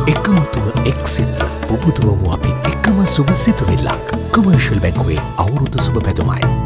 එකමුතුව එක් සිත්‍ර පුබුදුවමු අපි එකම සුබ සිතුවිල්ලක්. කොමර්ෂල් බැංකුවේ අවුරුදු සුබ පැතුමයි.